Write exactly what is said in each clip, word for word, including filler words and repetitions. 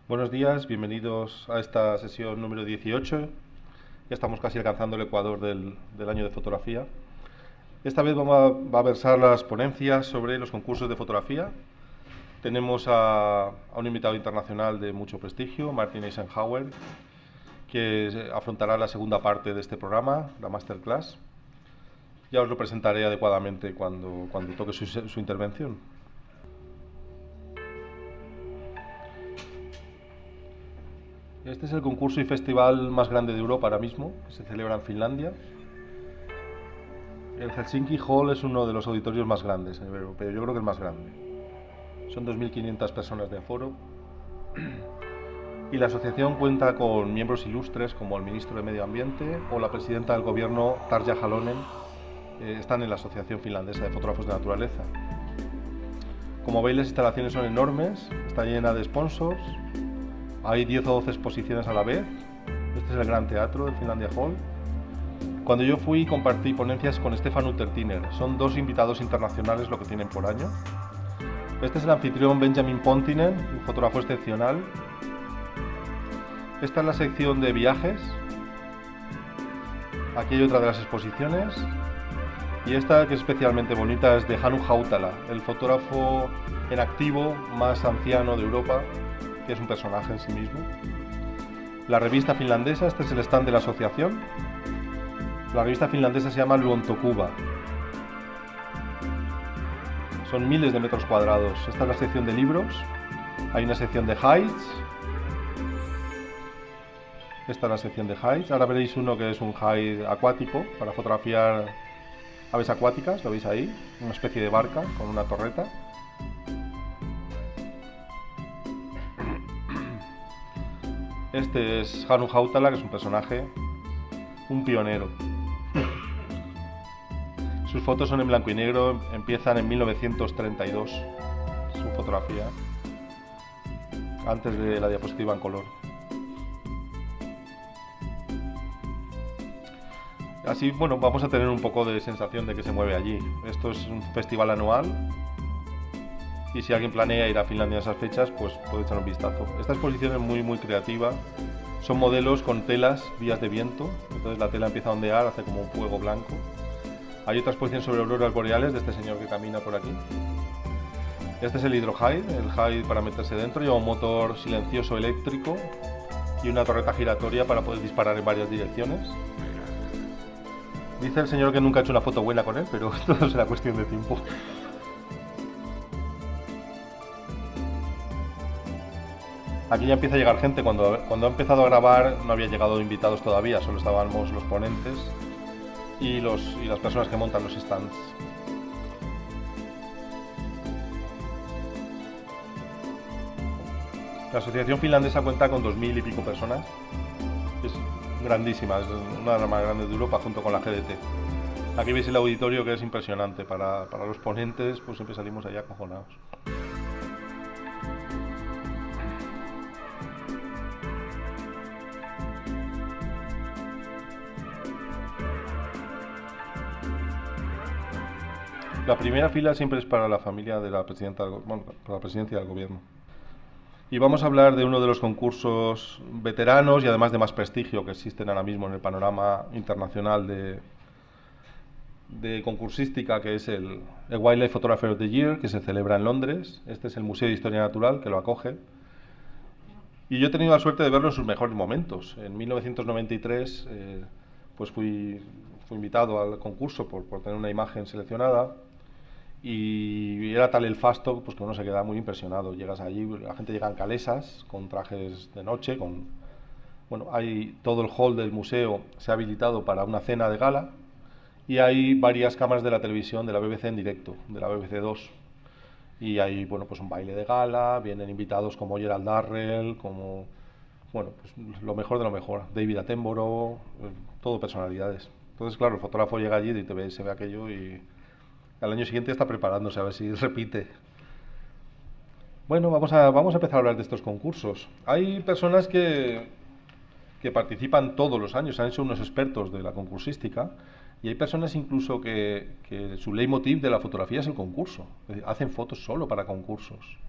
Buenos días, bienvenidos a esta sesión número dieciocho. Ya estamos casi alcanzando el ecuador del, del año de fotografía. Esta vez vamos a, va a versar las ponencias sobre los concursos de fotografía. Tenemos a, a un invitado internacional de mucho prestigio, Martin Eisenhower, que afrontará la segunda parte de este programa, la masterclass. Ya os lo presentaré adecuadamente cuando, cuando toque su, su intervención. Este es el concurso y festival más grande de Europa ahora mismo, que se celebra en Finlandia. El Helsinki Hall es uno de los auditorios más grandes, pero yo creo que el más grande. Son dos mil quinientas personas de aforo. Y la asociación cuenta con miembros ilustres como el ministro de Medio Ambiente o la presidenta del gobierno, Tarja Halonen. Eh, están en la Asociación Finlandesa de Fotógrafos de Naturaleza. Como veis, las instalaciones son enormes, está llena de sponsors. Hay diez o doce exposiciones a la vez. Este es el gran teatro del Finlandia Hall. Cuando yo fui, compartí ponencias con Stefan Uttertiner. Son dos invitados internacionales lo que tienen por año. Este es el anfitrión Benjamin Pontinen, un fotógrafo excepcional. Esta es la sección de viajes. Aquí hay otra de las exposiciones. Y esta, que es especialmente bonita, es de Hannu Hautala, el fotógrafo en activo más anciano de Europa, que es un personaje en sí mismo. La revista finlandesa, este es el stand de la asociación. La revista finlandesa se llama Luontokuva. Son miles de metros cuadrados. Esta es la sección de libros. Hay una sección de hides. Esta es la sección de hides. Ahora veréis uno que es un hide acuático para fotografiar aves acuáticas. Lo veis ahí, una especie de barca con una torreta. Este es Hannu Hautala, que es un personaje, un pionero. Sus fotos son en blanco y negro, empiezan en mil novecientos treinta y dos, su fotografía, antes de la diapositiva en color. Así, bueno, vamos a tener un poco de sensación de que se mueve allí. Esto es un festival anual. Y si alguien planea ir a Finlandia en esas fechas, pues puede echar un vistazo. Esta exposición es muy muy creativa. Son modelos con telas, vías de viento. Entonces la tela empieza a ondear, hace como un fuego blanco. Hay otra exposición sobre auroras boreales de este señor que camina por aquí. Este es el hidrohide, el hide para meterse dentro. Lleva un motor silencioso eléctrico y una torreta giratoria para poder disparar en varias direcciones. Dice el señor que nunca ha hecho una foto buena con él, pero todo será cuestión de tiempo. Aquí ya empieza a llegar gente. Cuando, cuando ha empezado a grabar no había llegado invitados todavía, solo estábamos los ponentes y, los, y las personas que montan los stands. La asociación finlandesa cuenta con dos mil y pico personas. Es grandísima, es una de las más grandes de Europa junto con la G D T. Aquí veis el auditorio, que es impresionante. Para, para los ponentes pues siempre salimos allá acojonados. La primera fila siempre es para la familia de la presidenta, bueno, para la presidencia del gobierno. Y vamos a hablar de uno de los concursos veteranos y además de más prestigio que existen ahora mismo en el panorama internacional de, de concursística, que es el, el Wildlife Photographer of the Year, que se celebra en Londres. Este es el Museo de Historia Natural que lo acoge. Y yo he tenido la suerte de verlo en sus mejores momentos. En mil novecientos noventa y tres eh, pues fui, fui invitado al concurso por, por tener una imagen seleccionada. Y era tal el fasto pues que uno se queda muy impresionado. Llegas allí, la gente llega en calesas, con trajes de noche, con... Bueno, hay todo el hall del museo se ha habilitado para una cena de gala y hay varias cámaras de la televisión de la B B C en directo, de la B B C dos. Y hay, bueno, pues un baile de gala, vienen invitados como Gerald Darrell, como... Bueno, pues lo mejor de lo mejor. David Attenborough, todo personalidades. Entonces, claro, el fotógrafo llega allí y te ve, se ve aquello y... Al año siguiente está preparándose a ver si repite. Bueno, vamos a, vamos a empezar a hablar de estos concursos. Hay personas que, que participan todos los años, han hecho unos expertos de la concursística, y hay personas incluso que, que su leitmotiv de la fotografía es el concurso. Es decir, hacen fotos solo para concursos.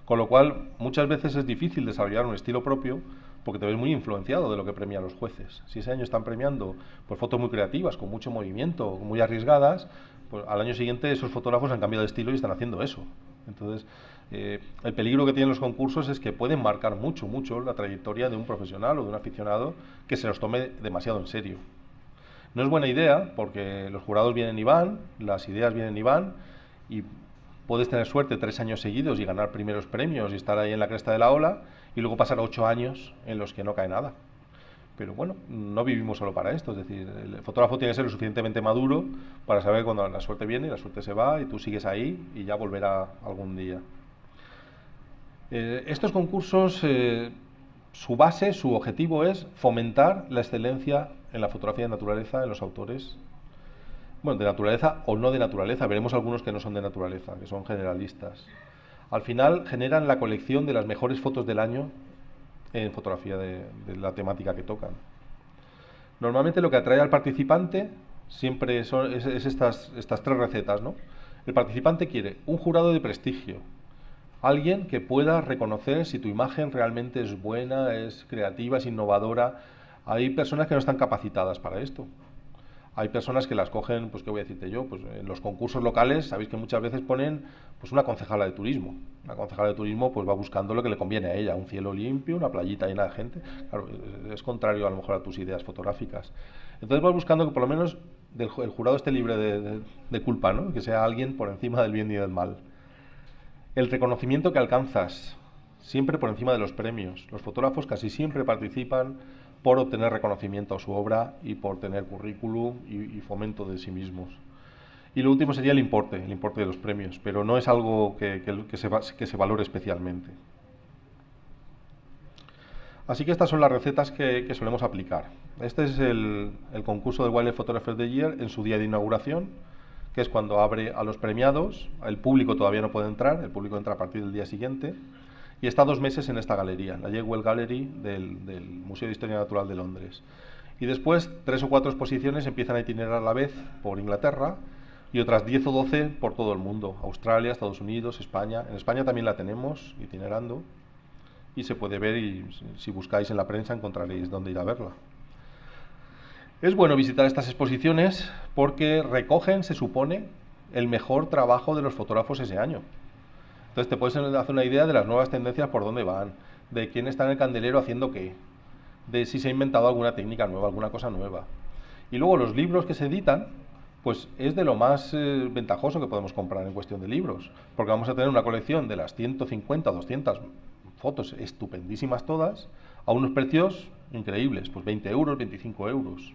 Con lo cual, muchas veces es difícil desarrollar un estilo propio porque te ves muy influenciado de lo que premian los jueces. Si ese año están premiando pues, fotos muy creativas, con mucho movimiento, muy arriesgadas, pues al año siguiente esos fotógrafos han cambiado de estilo y están haciendo eso. Entonces, eh, el peligro que tienen los concursos es que pueden marcar mucho, mucho la trayectoria de un profesional o de un aficionado que se los tome demasiado en serio. No es buena idea porque los jurados vienen y van, las ideas vienen y van, y puedes tener suerte tres años seguidos y ganar primeros premios y estar ahí en la cresta de la ola, y luego pasar ocho años en los que no cae nada. Pero bueno, no vivimos solo para esto, es decir, el fotógrafo tiene que ser lo suficientemente maduro para saber cuando la suerte viene y la suerte se va y tú sigues ahí y ya volverá algún día. Eh, estos concursos, eh, su base, su objetivo es fomentar la excelencia en la fotografía de naturaleza en los autores. Bueno, de naturaleza o no de naturaleza, veremos algunos que no son de naturaleza, que son generalistas. Al final generan la colección de las mejores fotos del año en fotografía de, de la temática que tocan. Normalmente lo que atrae al participante siempre son es, es estas, estas tres recetas, ¿no? El participante quiere un jurado de prestigio, alguien que pueda reconocer si tu imagen realmente es buena, es creativa, es innovadora. Hay personas que no están capacitadas para esto. Hay personas que las cogen, pues qué voy a decirte yo, pues en los concursos locales, sabéis que muchas veces ponen pues una concejala de turismo. La concejala de turismo pues va buscando lo que le conviene a ella, un cielo limpio, una playita llena de gente. Claro, es contrario a lo mejor a tus ideas fotográficas. Entonces vas buscando que por lo menos del, el jurado esté libre de, de, de culpa, ¿no? Que sea alguien por encima del bien y del mal. El reconocimiento que alcanzas, siempre por encima de los premios. Los fotógrafos casi siempre participan por obtener reconocimiento a su obra y por tener currículum y, y fomento de sí mismos. Y lo último sería el importe, el importe de los premios, pero no es algo que, que, que, se, que se valore especialmente. Así que estas son las recetas que, que solemos aplicar. Este es el, el concurso de Wildlife Photographer of the Year en su día de inauguración, que es cuando abre a los premiados. El público todavía no puede entrar, el público entra a partir del día siguiente. Y está dos meses en esta galería, la Jewel Gallery del, del Museo de Historia Natural de Londres. Y después, tres o cuatro exposiciones empiezan a itinerar a la vez por Inglaterra y otras diez o doce por todo el mundo, Australia, Estados Unidos, España. En España también la tenemos itinerando y se puede ver, y si buscáis en la prensa encontraréis dónde ir a verla. Es bueno visitar estas exposiciones porque recogen, se supone, el mejor trabajo de los fotógrafos ese año. Entonces te puedes hacer una idea de las nuevas tendencias por dónde van, de quién está en el candelero haciendo qué, de si se ha inventado alguna técnica nueva, alguna cosa nueva. Y luego los libros que se editan, pues es de lo más eh, ventajoso que podemos comprar en cuestión de libros, porque vamos a tener una colección de las ciento cincuenta, doscientas fotos estupendísimas todas, a unos precios increíbles, pues veinte euros, veinticinco euros.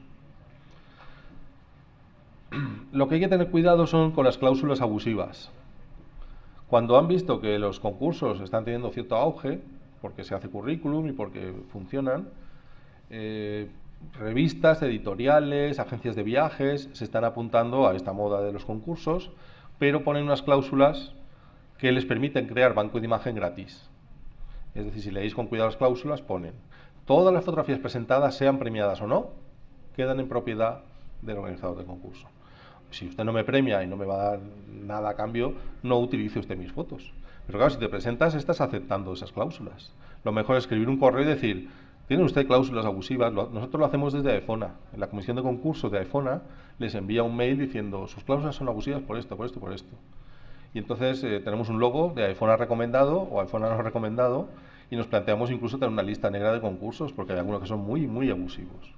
Lo que hay que tener cuidado son con las cláusulas abusivas. Cuando han visto que los concursos están teniendo cierto auge, porque se hace currículum y porque funcionan, eh, revistas, editoriales, agencias de viajes se están apuntando a esta moda de los concursos, pero ponen unas cláusulas que les permiten crear banco de imagen gratis. Es decir, si leéis con cuidado las cláusulas, ponen: todas las fotografías presentadas, sean premiadas o no, quedan en propiedad del organizador del concurso. Si usted no me premia y no me va a dar nada a cambio, no utilice usted mis fotos. Pero claro, si te presentas, estás aceptando esas cláusulas. Lo mejor es escribir un correo y decir: ¿tiene usted cláusulas abusivas? Nosotros lo hacemos desde AEFONA. En la comisión de concursos de AEFONA les envía un mail diciendo: sus cláusulas son abusivas por esto, por esto, por esto. Y entonces eh, tenemos un logo de AEFONA recomendado o AEFONA no recomendado, y nos planteamos incluso tener una lista negra de concursos, porque hay algunos que son muy, muy abusivos.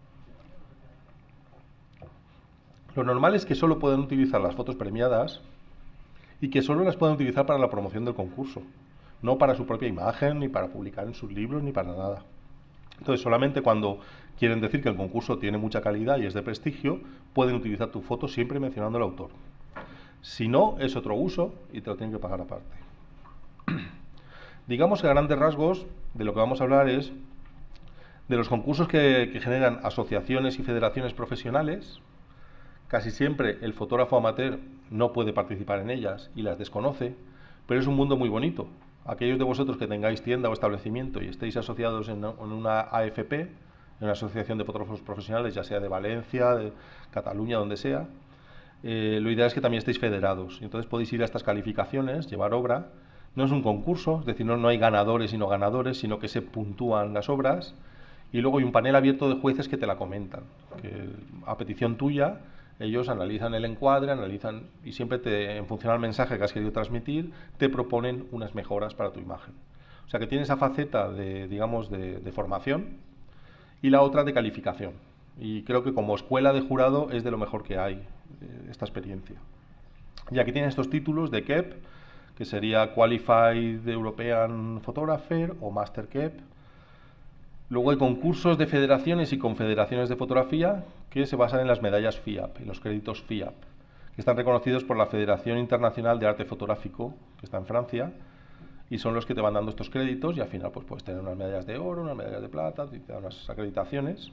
Lo normal es que solo puedan utilizar las fotos premiadas y que solo las puedan utilizar para la promoción del concurso, no para su propia imagen, ni para publicar en sus libros, ni para nada. Entonces, solamente cuando quieren decir que el concurso tiene mucha calidad y es de prestigio, pueden utilizar tu foto siempre mencionando al autor. Si no, es otro uso y te lo tienen que pagar aparte. Digamos que a grandes rasgos de lo que vamos a hablar es de los concursos que, que generan asociaciones y federaciones profesionales. Casi siempre el fotógrafo amateur no puede participar en ellas y las desconoce, pero es un mundo muy bonito. Aquellos de vosotros que tengáis tienda o establecimiento y estéis asociados en una A F P, en una asociación de fotógrafos profesionales, ya sea de Valencia, de Cataluña, donde sea, eh, lo ideal es que también estéis federados. Entonces podéis ir a estas calificaciones, llevar obra, No es un concurso, es decir, no, no hay ganadores y no ganadores, sino que se puntúan las obras y luego hay un panel abierto de jueces que te la comentan, que a petición tuya ellos analizan el encuadre, analizan y siempre te, en función al mensaje que has querido transmitir, te proponen unas mejoras para tu imagen. O sea que tiene esa faceta de, digamos, de, de formación y la otra de calificación. Y creo que como escuela de jurado es de lo mejor que hay eh, esta experiencia. Y aquí tienes estos títulos de K E P, que sería Qualified European Photographer o Master K E P. Luego hay concursos de federaciones y confederaciones de fotografía que se basan en las medallas F I A P, en los créditos F I A P, que están reconocidos por la Federación Internacional de Arte Fotográfico, que está en Francia, y son los que te van dando estos créditos y al final pues puedes tener unas medallas de oro, unas medallas de plata, te dan unas acreditaciones.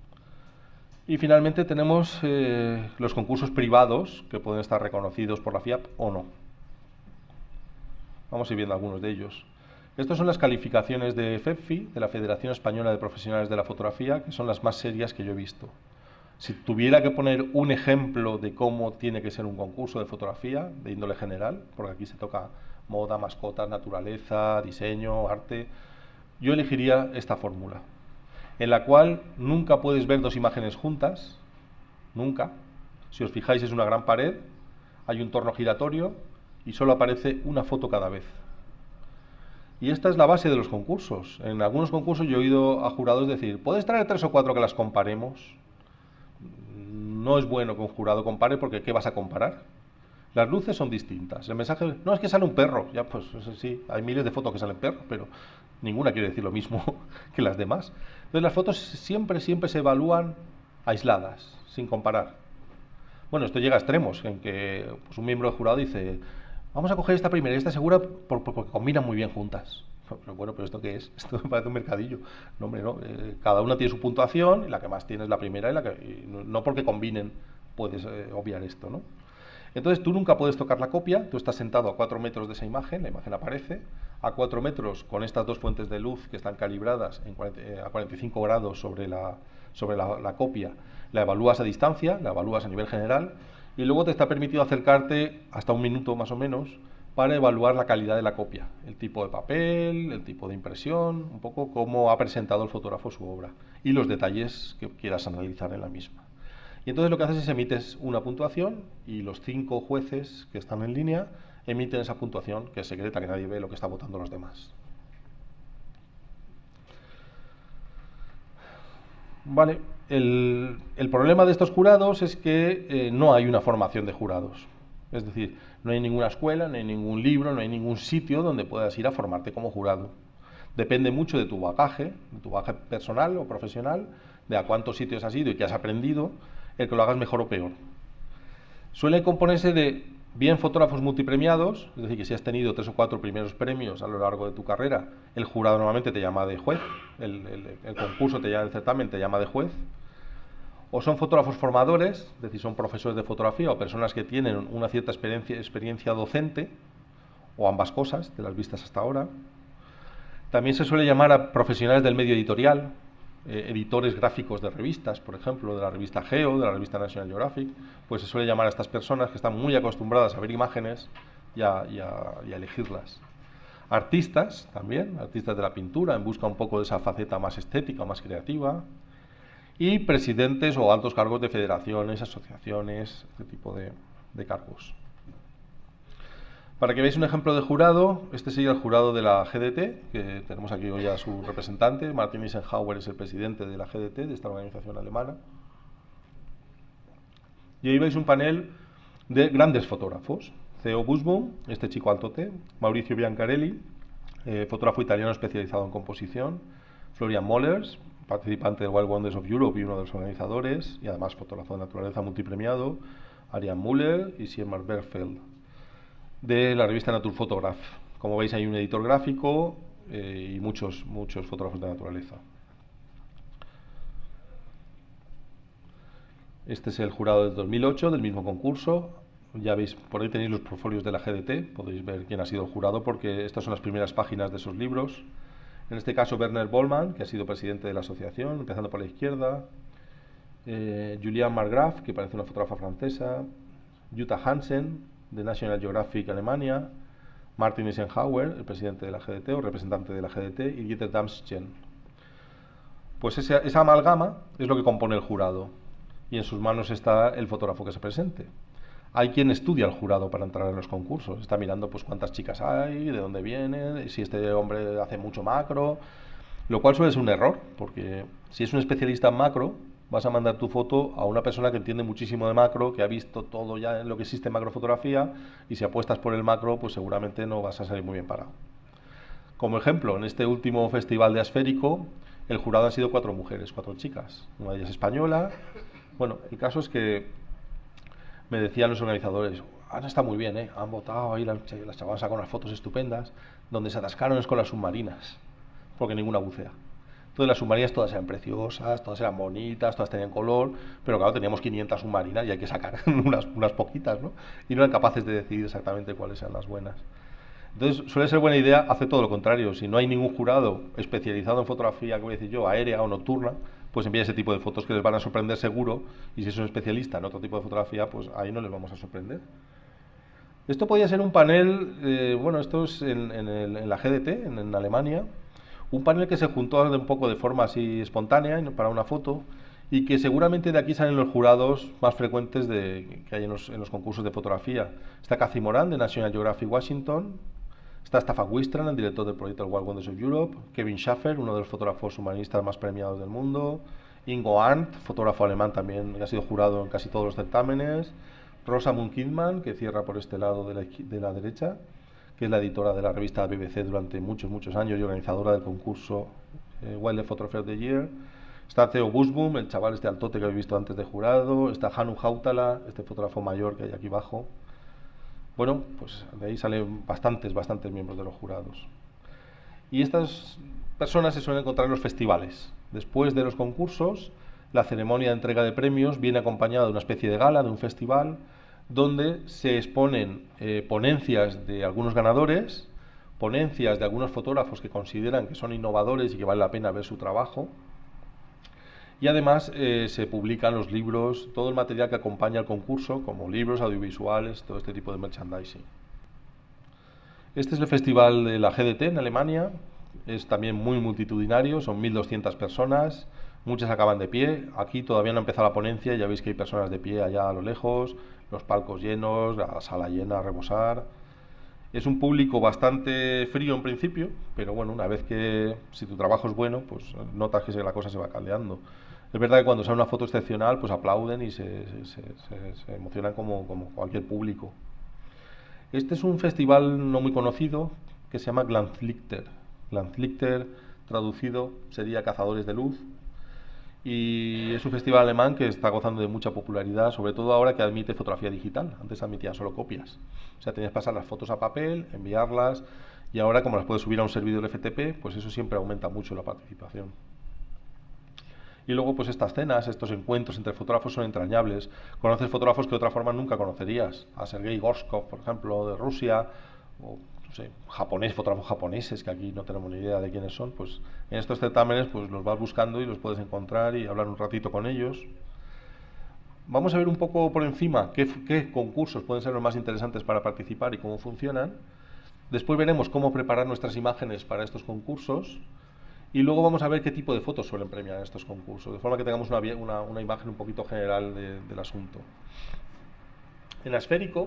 Y finalmente tenemos eh, los concursos privados que pueden estar reconocidos por la F I A P o no. Vamos a ir viendo algunos de ellos. Estas son las calificaciones de F E P F I, de la Federación Española de Profesionales de la Fotografía, que son las más serias que yo he visto. Si tuviera que poner un ejemplo de cómo tiene que ser un concurso de fotografía, de índole general, porque aquí se toca moda, mascotas, naturaleza, diseño, arte, yo elegiría esta fórmula, en la cual nunca puedes ver dos imágenes juntas, nunca. Si os fijáis es una gran pared, hay un torno giratorio y solo aparece una foto cada vez. Y esta es la base de los concursos. En algunos concursos yo he oído a jurados decir, ¿puedes traer tres o cuatro que las comparemos? No es bueno que un jurado compare porque ¿qué vas a comparar? Las luces son distintas. El mensaje, no, es que sale un perro. Ya, pues sí, hay miles de fotos que salen perros, pero ninguna quiere decir lo mismo que las demás. Entonces las fotos siempre, siempre se evalúan aisladas, sin comparar. Bueno, esto llega a extremos, en que pues, un miembro del jurado dice, vamos a coger esta primera y esta segura por, por, porque combinan muy bien juntas. Pero bueno, ¿pero esto qué es? Esto me parece un mercadillo. No, hombre, no. Eh, cada una tiene su puntuación y la que más tiene es la primera y la que... Y no, no porque combinen puedes eh, obviar esto, ¿no? Entonces tú nunca puedes tocar la copia, tú estás sentado a cuatro metros de esa imagen, la imagen aparece, a cuatro metros con estas dos fuentes de luz que están calibradas en cuarenta, eh, a cuarenta y cinco grados sobre la, sobre la, la copia, la evalúas a distancia, la evalúas a nivel general y luego te está permitido acercarte hasta un minuto más o menos para evaluar la calidad de la copia, el tipo de papel, el tipo de impresión, un poco cómo ha presentado el fotógrafo su obra y los detalles que quieras analizar en la misma. Y entonces lo que haces es emites una puntuación y los cinco jueces que están en línea emiten esa puntuación que es secreta, que nadie ve lo que están votando los demás. Vale, el, el problema de estos jurados es que eh, no hay una formación de jurados. Es decir, no hay ninguna escuela, no hay ningún libro, no hay ningún sitio donde puedas ir a formarte como jurado. Depende mucho de tu bagaje, de tu bagaje personal o profesional, de a cuántos sitios has ido y qué has aprendido, el que lo hagas mejor o peor. Suele componerse de bien fotógrafos multipremiados, es decir, que si has tenido tres o cuatro primeros premios a lo largo de tu carrera, el jurado normalmente te llama de juez, el, el, el concurso te llama, el certamen te llama de juez. O son fotógrafos formadores, es decir, son profesores de fotografía o personas que tienen una cierta experiencia, experiencia docente, o ambas cosas, de las vistas hasta ahora. También se suele llamar a profesionales del medio editorial, eh, editores gráficos de revistas, por ejemplo, de la revista Geo, de la revista National Geographic, pues se suele llamar a estas personas que están muy acostumbradas a ver imágenes y a, y a, y a elegirlas. Artistas también, artistas de la pintura, en busca un poco de esa faceta más estética, más creativa. Y presidentes o altos cargos de federaciones, asociaciones, este tipo de, de cargos. Para que veáis un ejemplo de jurado, este sería el jurado de la G D T, que tenemos aquí hoy a su representante. Martin Eisenhower es el presidente de la G D T, de esta organización alemana. Y ahí veis un panel de grandes fotógrafos. Theo Buschbaum, este chico altote, Maurizio Biancarelli, eh, fotógrafo italiano especializado en composición, Florian Mollers, participante del Wild Wonders of Europe y uno de los organizadores, y además fotógrafo de naturaleza multipremiado, Ariane Müller y Siemar Bergfeld, de la revista Naturfotograf. Como veis hay un editor gráfico eh, y muchos, muchos fotógrafos de naturaleza. Este es el jurado del dos mil ocho, del mismo concurso. Ya veis, por ahí tenéis los portfolios de la G D T, podéis ver quién ha sido el jurado porque estas son las primeras páginas de esos libros. En este caso Werner Bollmann, que ha sido presidente de la asociación, empezando por la izquierda, eh, Julian Margraf, que parece una fotógrafa francesa, Jutta Hansen, de National Geographic Alemania, Martin Eisenhower, el presidente de la G D T o representante de la G D T, y Dieter Damschen. Pues esa, esa amalgama es lo que compone el jurado, y en sus manos está el fotógrafo que se presente. Hay quien estudia al jurado para entrar en los concursos, está mirando pues cuántas chicas hay, de dónde vienen, si este hombre hace mucho macro, lo cual suele ser un error, porque si es un especialista en macro, vas a mandar tu foto a una persona que entiende muchísimo de macro, que ha visto todo ya en lo que existe en macrofotografía, y si apuestas por el macro, pues seguramente no vas a salir muy bien parado. Como ejemplo, en este último festival de Asférico, el jurado han sido cuatro mujeres, cuatro chicas. Una de ellas española. Bueno, el caso es que me decían los organizadores, han estado muy bien, ¿eh? Han votado ahí, las, las chavalas sacan unas fotos estupendas, donde se atascaron es con las submarinas, porque ninguna bucea. Entonces las submarinas todas eran preciosas, todas eran bonitas, todas tenían color, pero claro, teníamos quinientas submarinas y hay que sacar unas, unas poquitas, ¿no? Y no eran capaces de decidir exactamente cuáles eran las buenas. Entonces suele ser buena idea hacer todo lo contrario. Si no hay ningún jurado especializado en fotografía, como voy a decir yo, aérea o nocturna, pues envía ese tipo de fotos que les van a sorprender seguro, y si es un especialista en otro tipo de fotografía, pues ahí no les vamos a sorprender. Esto podría ser un panel, eh, bueno, esto es en, en, el, en la G D T, en, en Alemania, un panel que se juntó un poco de forma así espontánea para una foto, y que seguramente de aquí salen los jurados más frecuentes de, que hay en los, en los concursos de fotografía. Está Cathy Moran, de National Geographic Washington, está Staffan Wistran, el director del proyecto Wild Wonders of Europe, Kevin Schaffer, uno de los fotógrafos humanistas más premiados del mundo, Ingo Arndt, fotógrafo alemán también, que ha sido jurado en casi todos los certámenes, Rosamund Kidman, que cierra por este lado de la, de la derecha, que es la editora de la revista B B C durante muchos, muchos años y organizadora del concurso eh, Wildlife Photographer of the Year. Está Theo Busboom, el chaval este altote que habéis visto antes de jurado. Está Hannu Hautala, este fotógrafo mayor que hay aquí abajo. Bueno, pues de ahí salen bastantes, bastantes miembros de los jurados. Y estas personas se suelen encontrar en los festivales. Después de los concursos, la ceremonia de entrega de premios viene acompañada de una especie de gala, de un festival, donde se exponen eh, ponencias de algunos ganadores, ponencias de algunos fotógrafos que consideran que son innovadores y que vale la pena ver su trabajo, y además eh, se publican los libros, todo el material que acompaña al concurso, como libros, audiovisuales, todo este tipo de merchandising. Este es el festival de la G D T en Alemania, es también muy multitudinario, son mil doscientas personas, muchas acaban de pie. Aquí todavía no ha empezado la ponencia, ya veis que hay personas de pie allá a lo lejos, los palcos llenos, la sala llena a rebosar. Es un público bastante frío en principio, pero bueno, una vez que, si tu trabajo es bueno, pues notas que la cosa se va caldeando. Es verdad que cuando sale una foto excepcional, pues aplauden y se, se, se, se, se emocionan como, como cualquier público. Este es un festival no muy conocido que se llama Glanzlichter. Glanzlichter, traducido, sería Cazadores de Luz. Y es un festival alemán que está gozando de mucha popularidad, sobre todo ahora que admite fotografía digital. Antes admitía solo copias. O sea, tenías que pasar las fotos a papel, enviarlas, y ahora como las puedes subir a un servidor F T P, pues eso siempre aumenta mucho la participación. Y luego pues estas cenas, estos encuentros entre fotógrafos son entrañables. Conoces fotógrafos que de otra forma nunca conocerías. A Sergei Gorshkov, por ejemplo, de Rusia, o no sé, japonés, fotógrafos japoneses que aquí no tenemos ni idea de quiénes son. Pues en estos certámenes pues los vas buscando y los puedes encontrar y hablar un ratito con ellos. Vamos a ver un poco por encima qué, qué concursos pueden ser los más interesantes para participar y cómo funcionan. Después veremos cómo preparar nuestras imágenes para estos concursos. Y luego vamos a ver qué tipo de fotos suelen premiar en estos concursos, de forma que tengamos una, una, una imagen un poquito general de, del asunto. En Asférico,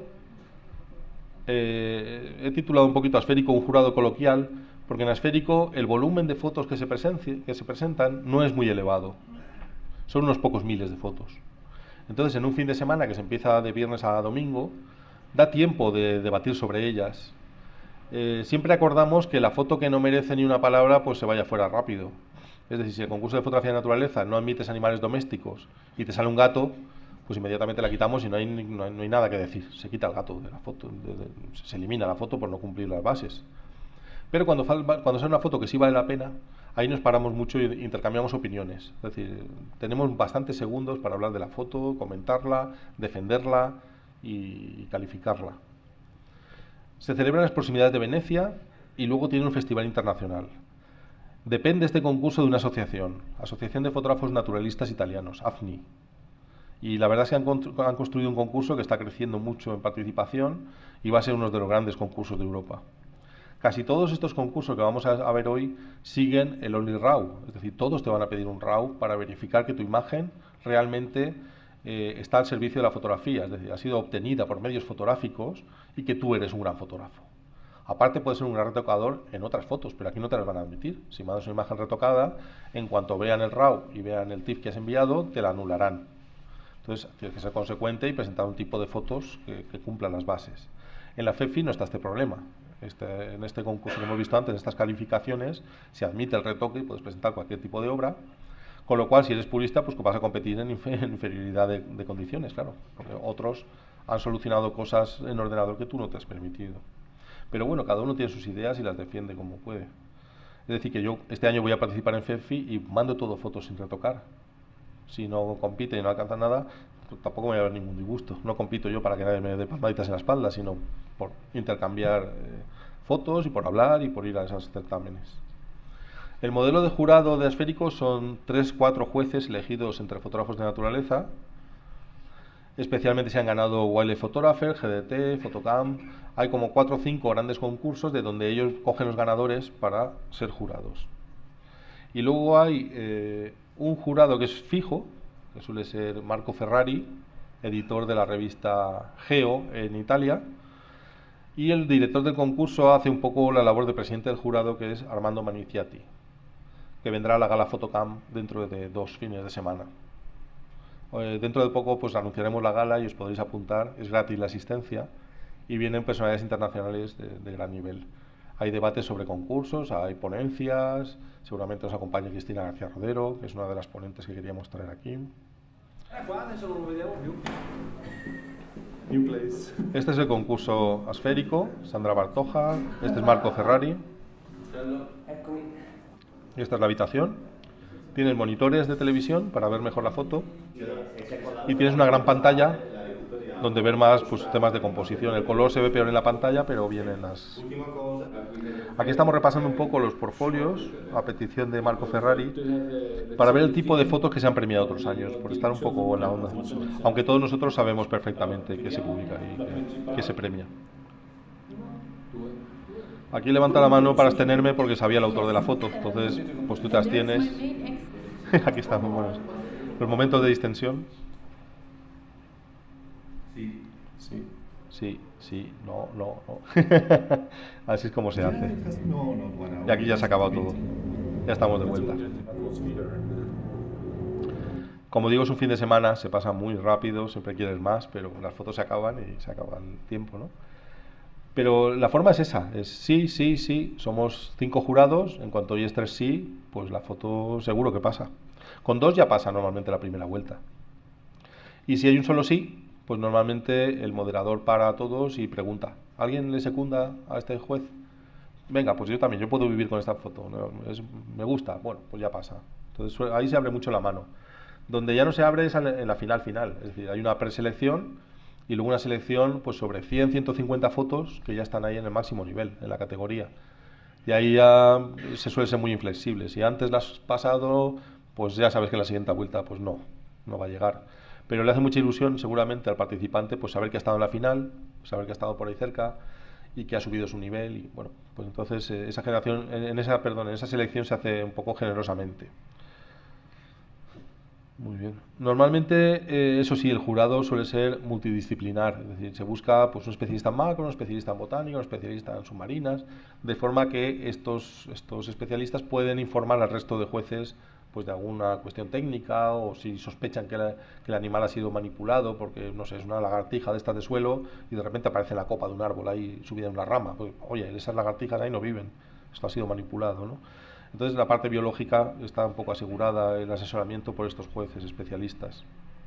eh, he titulado un poquito Asférico un jurado coloquial, porque en Asférico el volumen de fotos que se, que se presentan no es muy elevado, son unos pocos miles de fotos. Entonces, en un fin de semana que se empieza de viernes a domingo, da tiempo de debatir sobre ellas. Eh, siempre acordamos que la foto que no merece ni una palabra pues se vaya fuera rápido. Es decir, si el concurso de fotografía de naturaleza no admites animales domésticos y te sale un gato, pues inmediatamente la quitamos y no hay, no hay, no hay nada que decir. Se quita el gato de la foto, de, de, se elimina la foto por no cumplir las bases. Pero cuando, cuando sale una foto que sí vale la pena, ahí nos paramos mucho e intercambiamos opiniones. Es decir, tenemos bastantes segundos para hablar de la foto, comentarla, defenderla y calificarla. Se celebra en las proximidades de Venecia y luego tiene un festival internacional. Depende este concurso de una asociación, Asociación de Fotógrafos Naturalistas Italianos, A F N I. Y la verdad es que han, han construido un concurso que está creciendo mucho en participación y va a ser uno de los grandes concursos de Europa. Casi todos estos concursos que vamos a, a ver hoy siguen el Only RAW, es decir, todos te van a pedir un RAW para verificar que tu imagen realmente eh, está al servicio de la fotografía, es decir, ha sido obtenida por medios fotográficos y que tú eres un gran fotógrafo. Aparte puede ser un gran retocador en otras fotos, pero aquí no te las van a admitir. Si mandas una imagen retocada, en cuanto vean el RAW y vean el TIFF que has enviado, te la anularán. Entonces tienes que ser consecuente y presentar un tipo de fotos que, que cumplan las bases. En la FEFI no está este problema. Este, en este concurso que hemos visto antes, en estas calificaciones, se admite el retoque y puedes presentar cualquier tipo de obra, con lo cual si eres purista, pues vas a competir en, infer en inferioridad de, de condiciones, claro, porque otros han solucionado cosas en ordenador que tú no te has permitido. Pero bueno, cada uno tiene sus ideas y las defiende como puede. Es decir, que yo este año voy a participar en FEFI y mando todo fotos sin retocar. Si no compite y no alcanza nada, pues tampoco me va a haber ningún disgusto. No compito yo para que nadie me dé palmaditas en la espalda, sino por intercambiar eh, fotos y por hablar y por ir a esos certámenes. El modelo de jurado de Asférico son tres cuatro jueces elegidos entre fotógrafos de naturaleza. Especialmente se han ganado Wildlife Photographer, G D T, Photocam. Hay como cuatro o cinco grandes concursos de donde ellos cogen los ganadores para ser jurados. Y luego hay eh, un jurado que es fijo, que suele ser Marco Ferrari, editor de la revista Geo en Italia, y el director del concurso hace un poco la labor de presidente del jurado, que es Armando Maniciati, que vendrá a la gala Photocam dentro de dos fines de semana. Eh, dentro de poco pues anunciaremos la gala y os podréis apuntar, es gratis la asistencia y vienen personalidades internacionales de, de gran nivel. Hay debates sobre concursos, hay ponencias, seguramente os acompaña Cristina García Rodero, que es una de las ponentes que queríamos traer aquí. Este es el concurso Asférico, Sandra Bartoja, este es Marco Ferrari. Y esta es la habitación. Tienes monitores de televisión para ver mejor la foto y tienes una gran pantalla donde ver más pues, temas de composición. El color se ve peor en la pantalla, pero bien en las... Aquí estamos repasando un poco los portfolios a petición de Marco Ferrari para ver el tipo de fotos que se han premiado otros años, por estar un poco en la onda. Aunque todos nosotros sabemos perfectamente qué se publica y qué, qué se premia. Aquí levanta la mano para abstenerme porque sabía el autor de la foto, entonces pues tú te abstienes. Aquí están muy buenos. Los momentos de distensión. Sí, sí. Sí, sí, no, no, no. Así es como se hace. No, no, bueno, Y aquí ya se ha acabado todo. Ya estamos de vuelta. Como digo, es un fin de semana, se pasa muy rápido, siempre quieres más, pero las fotos se acaban y se acaba el tiempo, ¿no? Pero la forma es esa, es sí, sí, sí, somos cinco jurados, en cuanto oyes tres sí, pues la foto seguro que pasa. Con dos ya pasa normalmente la primera vuelta. Y si hay un solo sí, pues normalmente el moderador para a todos y pregunta, ¿alguien le secunda a este juez? Venga, pues yo también, yo puedo vivir con esta foto, ¿no? Es, me gusta, bueno, pues ya pasa. Entonces ahí se abre mucho la mano. Donde ya no se abre es en la final final, es decir, hay una preselección y luego una selección pues sobre cien, ciento cincuenta fotos que ya están ahí en el máximo nivel, en la categoría. Y ahí ya se suele ser muy inflexible. Si antes las has pasado, pues ya sabes que en la siguiente vuelta pues no, no va a llegar. Pero le hace mucha ilusión seguramente al participante pues saber que ha estado en la final, saber que ha estado por ahí cerca y que ha subido su nivel y bueno, pues entonces eh, esa generación en esa perdón, en esa selección se hace un poco generosamente. Muy bien. Normalmente, eh, eso sí, el jurado suele ser multidisciplinar, es decir, se busca pues un especialista en macro, un especialista en botánica, un especialista en submarinas, de forma que estos, estos especialistas pueden informar al resto de jueces pues de alguna cuestión técnica o si sospechan que, la, que el animal ha sido manipulado porque, no sé, es una lagartija de estas de suelo y de repente aparece la copa de un árbol ahí subida en una rama. Pues, oye, esas lagartijas ahí no viven, esto ha sido manipulado, ¿no? Entonces la parte biológica está un poco asegurada, el asesoramiento por estos jueces especialistas.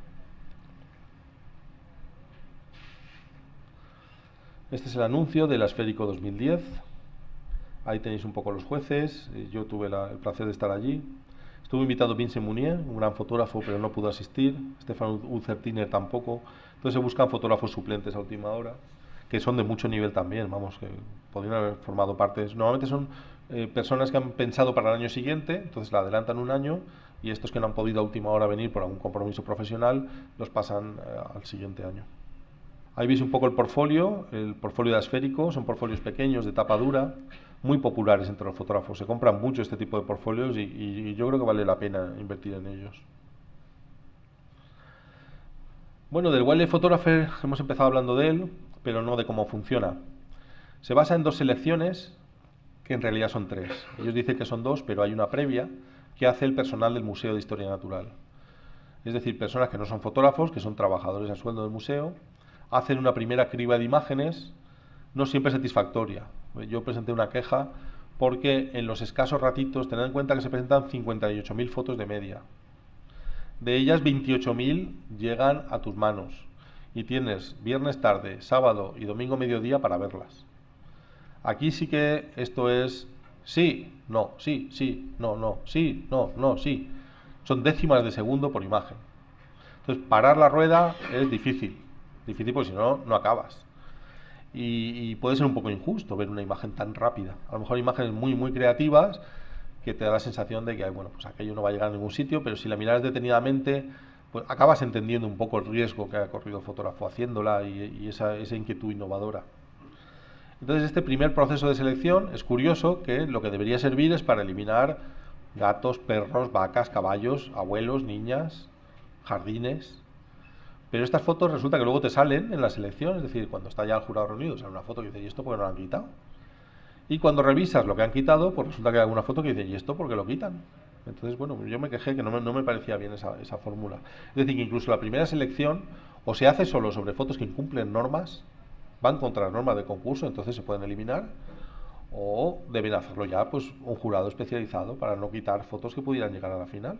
Este es el anuncio del Asférico dos mil diez. Ahí tenéis un poco los jueces. Yo tuve la, el placer de estar allí. Estuvo invitado Vincent Munier, un gran fotógrafo, pero no pudo asistir. Stefan Unzertiner tampoco. Entonces se buscan fotógrafos suplentes a última hora, que son de mucho nivel también, vamos, que podrían haber formado parte. Normalmente son eh, personas que han pensado para el año siguiente, entonces la adelantan un año, y estos que no han podido a última hora venir por algún compromiso profesional, los pasan eh, al siguiente año. Ahí veis un poco el portfolio, el portfolio de Asférico, son portfolios pequeños de tapa dura, muy populares entre los fotógrafos. Se compran mucho este tipo de portfolios y, y yo creo que vale la pena invertir en ellos. Bueno, del Wildlife Photographer hemos empezado hablando de él, pero no de cómo funciona. Se basa en dos selecciones, que en realidad son tres. Ellos dicen que son dos, pero hay una previa que hace el personal del Museo de Historia Natural. Es decir, personas que no son fotógrafos, que son trabajadores a sueldo del museo, hacen una primera criba de imágenes, no siempre satisfactoria. Yo presenté una queja porque en los escasos ratitos, tened en cuenta que se presentan cincuenta y ocho mil fotos de media. De ellas, veintiocho mil llegan a tus manos y tienes viernes tarde, sábado y domingo mediodía para verlas. Aquí sí que esto es sí, no, sí, sí, no, no, sí, no, no, sí. Son décimas de segundo por imagen. Entonces, parar la rueda es difícil. Difícil porque si no, no acabas. Y, y puede ser un poco injusto ver una imagen tan rápida. A lo mejor imágenes muy, muy creativas que te da la sensación de que, bueno, pues aquello no va a llegar a ningún sitio, pero si la miras detenidamente, pues acabas entendiendo un poco el riesgo que ha corrido el fotógrafo haciéndola y, y esa, esa inquietud innovadora. Entonces, este primer proceso de selección es curioso, que lo que debería servir es para eliminar gatos, perros, vacas, caballos, abuelos, niñas, jardines. Pero estas fotos resulta que luego te salen en la selección, es decir, cuando está ya el jurado reunido, sale una foto que dice, ¿y esto por qué no lo han quitado? Y cuando revisas lo que han quitado, pues resulta que hay alguna foto que dice, ¿y esto por qué lo quitan? Entonces, bueno, yo me quejé que no me, no me parecía bien esa, esa fórmula. Es decir, que incluso la primera selección o se hace solo sobre fotos que incumplen normas, van contra las normas de concurso, entonces se pueden eliminar, o deben hacerlo ya pues un jurado especializado para no quitar fotos que pudieran llegar a la final.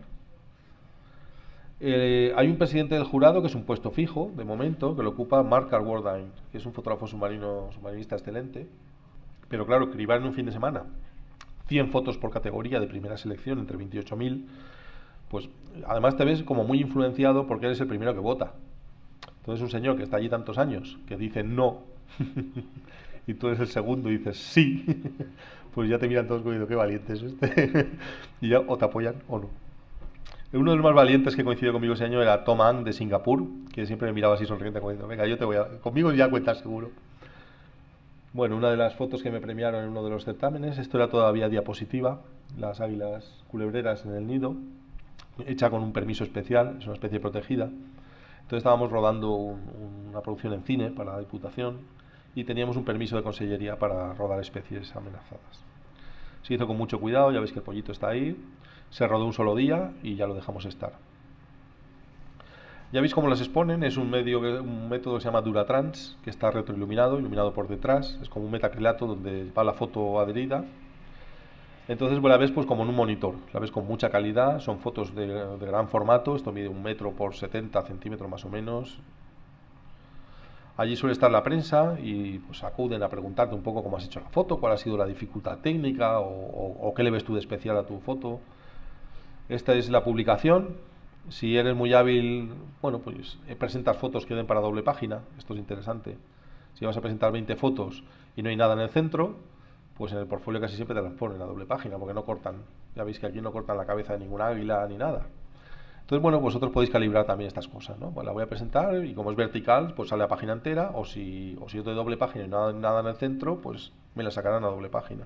Eh, hay un presidente del jurado que es un puesto fijo, de momento, que lo ocupa Mark Carwardine, que es un fotógrafo submarino, submarinista excelente. Pero claro, cribar en un fin de semana cien fotos por categoría de primera selección entre veintiocho mil, pues además te ves como muy influenciado porque eres el primero que vota. Entonces un señor que está allí tantos años, que dice no, y tú eres el segundo y dices sí, pues ya te miran todos como diciendo, qué valiente es este. Y ya o te apoyan o no. Uno de los más valientes que coincidió conmigo ese año era Tom Ang de Singapur, que siempre me miraba así sonriente como diciendo, venga, yo te voy a... conmigo ya cuentas seguro. Bueno, una de las fotos que me premiaron en uno de los certámenes, esto era todavía diapositiva, las águilas culebreras en el nido, hecha con un permiso especial, es una especie protegida. Entonces estábamos rodando un, una producción en cine para la Diputación y teníamos un permiso de consellería para rodar especies amenazadas. Se hizo con mucho cuidado, ya veis que el pollito está ahí, se rodó un solo día y ya lo dejamos estar. Ya veis cómo las exponen, es un, medio, un método que se llama Duratrans, que está retroiluminado, iluminado por detrás, es como un metacrilato donde va la foto adherida. Entonces pues, la ves pues como en un monitor, la ves con mucha calidad, son fotos de, de gran formato, esto mide un metro por setenta centímetros más o menos. Allí suele estar la prensa y pues acuden a preguntarte un poco cómo has hecho la foto, cuál ha sido la dificultad técnica o, o, o qué le ves tú de especial a tu foto. Esta es la publicación. Si eres muy hábil, bueno, pues presentas fotos que den para doble página. Esto es interesante. Si vas a presentar veinte fotos y no hay nada en el centro, pues en el portfolio casi siempre te las ponen a doble página, porque no cortan. Ya veis que aquí no cortan la cabeza de ninguna águila ni nada. Entonces, bueno, vosotros podéis calibrar también estas cosas, ¿no? Pues la voy a presentar y como es vertical, pues sale a página entera, o si, o si yo doy doble página y nada, nada en el centro, pues me la sacarán a doble página.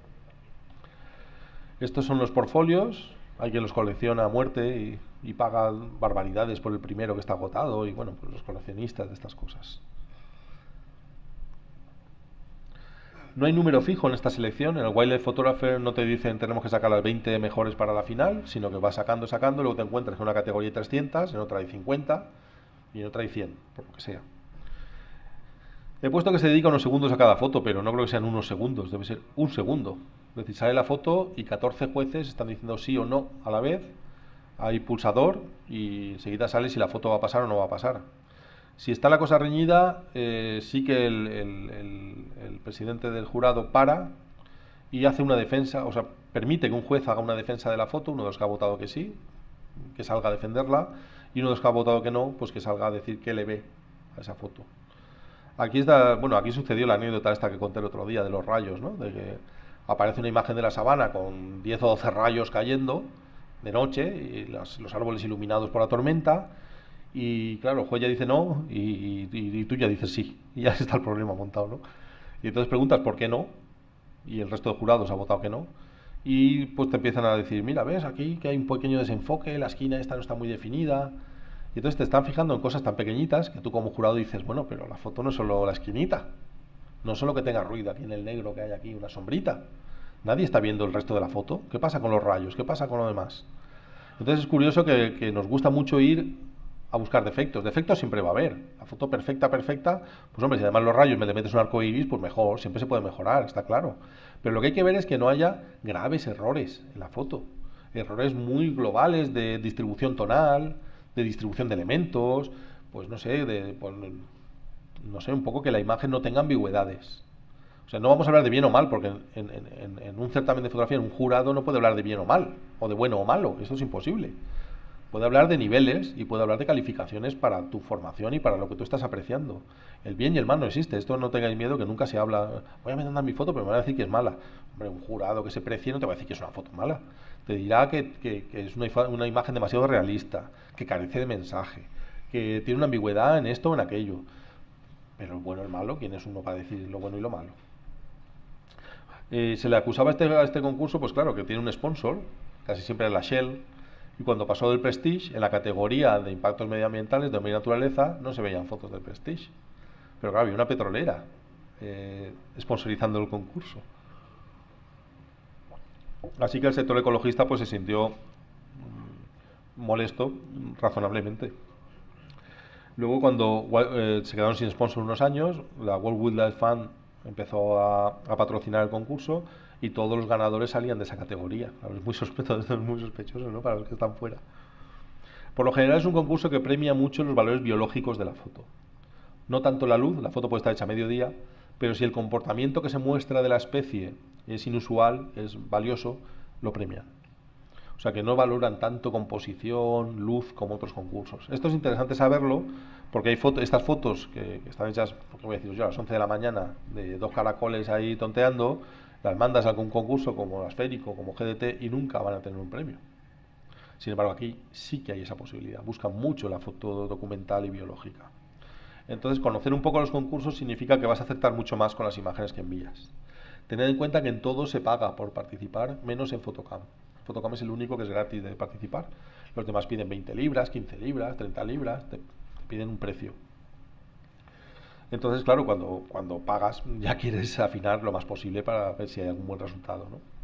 Estos son los portfolios. Hay quien los colecciona a muerte y, y paga barbaridades por el primero que está agotado y bueno, pues los coleccionistas de estas cosas. No hay número fijo en esta selección. En el Wildlife Photographer no te dicen tenemos que sacar las veinte mejores para la final, sino que vas sacando, sacando, luego te encuentras que en una categoría hay trescientas, en otra hay cincuenta y en otra hay cien, por lo que sea. He puesto que se dedica unos segundos a cada foto, pero no creo que sean unos segundos, debe ser un segundo. Es decir, sale la foto y catorce jueces están diciendo sí o no a la vez. Hay pulsador y enseguida sale si la foto va a pasar o no va a pasar. Si está la cosa reñida, eh, sí que el, el, el, el presidente del jurado para y hace una defensa, o sea, permite que un juez haga una defensa de la foto, uno de los que ha votado que sí, que salga a defenderla, y uno de los que ha votado que no, pues que salga a decir qué le ve a esa foto. Aquí está, bueno, aquí sucedió la anécdota esta que conté el otro día de los rayos, ¿no? De que aparece una imagen de la sabana con diez o doce rayos cayendo de noche y las, los árboles iluminados por la tormenta y claro, el juez ya dice no y, y, y tú ya dices sí y ya está el problema montado, ¿no? Y entonces preguntas por qué no y el resto de jurados ha votado que no. Y pues te empiezan a decir, mira, ves aquí que hay un pequeño desenfoque, la esquina esta no está muy definida. Y entonces te están fijando en cosas tan pequeñitas que tú como jurado dices, bueno, pero la foto no es solo la esquinita, no solo que tenga ruido aquí en el negro, que hay aquí una sombrita. Nadie está viendo el resto de la foto. ¿Qué pasa con los rayos? ¿Qué pasa con lo demás? Entonces es curioso que, que nos gusta mucho ir a buscar defectos. Defectos siempre va a haber. La foto perfecta, perfecta, pues hombre, si además los rayos me le metes un arco iris, pues mejor, siempre se puede mejorar, está claro. Pero lo que hay que ver es que no haya graves errores en la foto. Errores muy globales de distribución tonal, de distribución de elementos, pues no sé, de, pues, no sé, un poco que la imagen no tenga ambigüedades. O sea, no vamos a hablar de bien o mal, porque en, en, en, en un certamen de fotografía, en un jurado no puede hablar de bien o mal, o de bueno o malo, eso es imposible. Puede hablar de niveles y puede hablar de calificaciones para tu formación y para lo que tú estás apreciando. El bien y el mal no existe, esto no tengáis miedo, que nunca se habla, voy a mandar mi foto, pero me van a decir que es mala. Hombre, un jurado que se precie no te va a decir que es una foto mala, te dirá que, que, que es una, una imagen demasiado realista, que carece de mensaje, que tiene una ambigüedad en esto o en aquello. Pero el bueno y el malo, ¿quién es uno para decir lo bueno y lo malo? Eh, se le acusaba a este, a este concurso, pues claro, que tiene un sponsor, casi siempre es la Shell, y cuando pasó del Prestige, en la categoría de impactos medioambientales de media naturaleza, no se veían fotos del Prestige. Pero claro, había una petrolera eh, sponsorizando el concurso. Así que el sector ecologista pues se sintió mm, molesto, razonablemente. Luego, cuando eh, se quedaron sin sponsor unos años, la World Wildlife Fund empezó a, a patrocinar el concurso y todos los ganadores salían de esa categoría. Es muy sospechoso, es muy sospechoso, ¿no? Para los que están fuera. Por lo general es un concurso que premia mucho los valores biológicos de la foto. No tanto la luz, la foto puede estar hecha a mediodía, pero si el comportamiento que se muestra de la especie es inusual, es valioso, lo premian. O sea que no valoran tanto composición, luz como otros concursos. Esto es interesante saberlo porque hay foto, estas fotos que, que están hechas, porque voy a decir yo, a las once de la mañana, de dos caracoles ahí tonteando, las mandas a algún concurso como Asférico, como G D T y nunca van a tener un premio. Sin embargo, aquí sí que hay esa posibilidad. Buscan mucho la foto documental y biológica. Entonces, conocer un poco los concursos significa que vas a acertar mucho más con las imágenes que envías. Tened en cuenta que en todo se paga por participar, menos en Photocam. Photocam es el único que es gratis de participar. Los demás piden veinte libras, quince libras, treinta libras, te, te piden un precio. Entonces, claro, cuando, cuando pagas ya quieres afinar lo más posible para ver si hay algún buen resultado, ¿no?